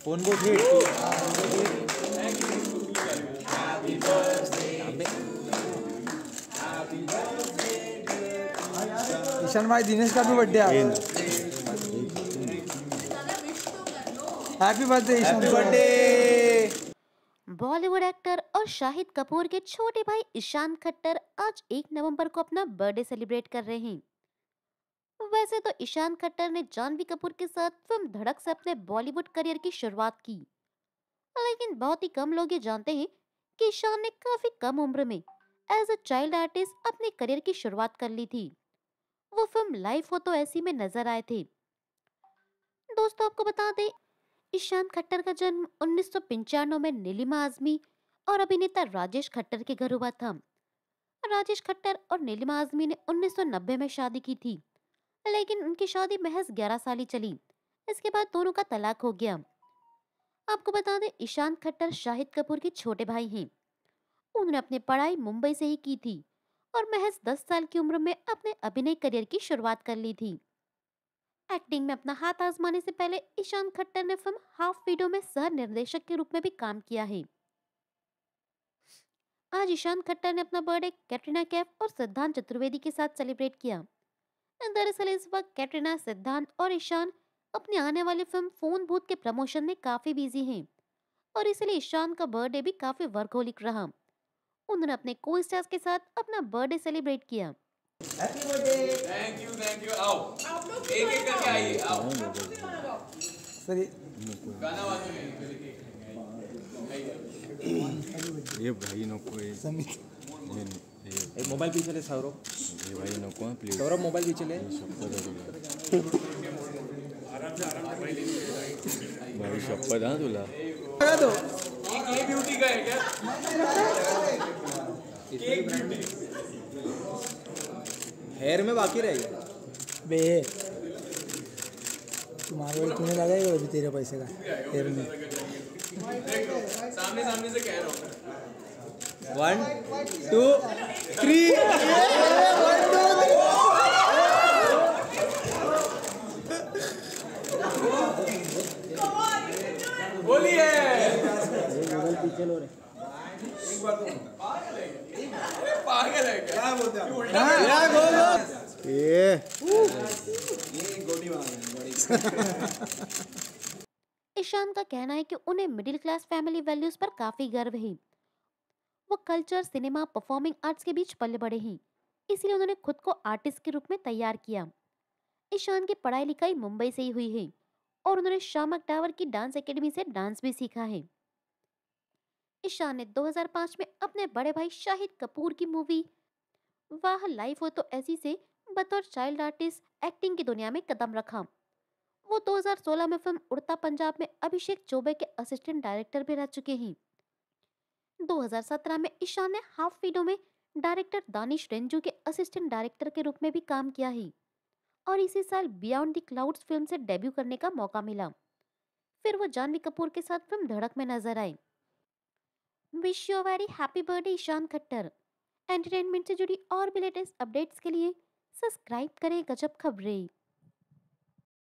Phone बहुत hit. Ishan भाई दिनेश का भी बर्थडे है। Happy birthday Ishaan, birthday. Bollywood actor और शाहिद कपूर के छोटे भाई ईशान खट्टर आज 1 नवंबर को अपना बर्थडे सेलिब्रेट कर रहे हैं। वैसे तो ईशान खट्टर ने जानवी कपूर के साथ फिल्म धड़क से अपने बॉलीवुड करियर की शुरुआत की, लेकिन बहुत ही कम लोग ये जानते हैं कि ईशान ने काफी कम उम्र में एज अ चाइल्ड आर्टिस्ट अपने करियर की शुरुआत कर ली थी। वो फिल्म लाइफ हो तो ऐसी में नजर आए थे। दोस्तों आपको बता दें, ईशान खट्टर का जन्म 1995 में नीलिमा आजमी और अभिनेता राजेश खट्टर के घर हुआ था। राजेश खट्टर और नीलिमा आजमी ने 1990 में शादी की थी, लेकिन उनकी शादी महज 11 साल ही चली। इसके बाद दोनों का तलाक हो गया। आपको बता दें, ईशान खट्टर शाहिद कपूर के छोटे भाई हैं। उन्होंने अपनी पढ़ाई मुंबई से ही की थी और महज 10 साल की उम्र में अपने अभिनय करियर की शुरुआत कर ली थी। एक्टिंग में अपना हाथ आजमाने से पहले ईशान खट्टर ने फिल्म हाफ वीडियो में सह निर्देशक के रूप में भी काम किया है। आज ईशान खट्टर ने अपना बर्थडे कैटरीना कैफ और सिद्धांत चतुर्वेदी के साथ सेलिब्रेट किया। दरअसल इस वक्त कैटरीना, सिद्धांत और ईशान अपनी आने वाली फिल्म फोन बूथ के प्रमोशन में काफी बिजी हैं और इसलिए ईशान का बर्थडे भी काफी वर्कहोलिक रहा। उन्होंने अपने को स्टार्स के साथ अपना बर्थडे सेलिब्रेट किया। Happy birthday. Thank you. आओ एक एक करके आइए, आओ सर गाना वाजने ये भाई नको ये मोबाईल पीछे ले सौरभ, ये भाई नको प्लीज सौरभ मोबाईल पीछे ले। भाई शपथ हाँ तुला तो एक ब्यूटी का है क्या? केक ब्यूटी हेयर में बाकी रहेगा बे। तुम्हारे तूने लगाएगा अभी तेरे पैसे का हेयर में। सामने सामने से कह रहा हूँ। 1 2 3 बोलिए पीछे लो रे। पागल है क्या? बोलते हैं ये गोटी बना। ईशान का कहना है कि उन्हें मिडिल क्लास फैमिली वैल्यूज पर काफी गर्व है। वो कल्चर, सिनेमा, परफॉर्मिंग आर्ट्स के बीच पले बड़े हैं, इसलिए उन्होंने खुद को आर्टिस्ट के रूप में तैयार किया। ईशान की पढ़ाई लिखाई मुंबई से ही हुई है और उन्होंने शामक टावर की डांस एकेडमी से डांस भी सीखा है। ईशान ने 2005 में अपने बड़े भाई शाहिद कपूर की मूवी वाह लाइफ हो तो ऐसी से बतौर चाइल्ड आर्टिस्ट एक्टिंग की दुनिया में कदम रखा। वो 2016 में फिल्म उड़ता पंजाब में अभिषेक चौबे के असिस्टेंट डायरेक्टर भी रह चुके हैं। 2017 में ईशान ने हाफ वीडियो में डायरेक्टर दानिश रेंजू के असिस्टेंट डायरेक्टर के रूप में भी काम किया है और इसी साल बियॉन्ड द क्लाउड्स फिल्म से डेब्यू करने का मौका मिला। फिर वो जानवी कपूर के साथ फिल्म धड़क में नजर आए। Wish you very happy birthday Ishaan Khattar. Entertainment से जुड़ी और भी लेटेस्ट अपडेट्स के लिए सब्सक्राइब करें गजब खबरें।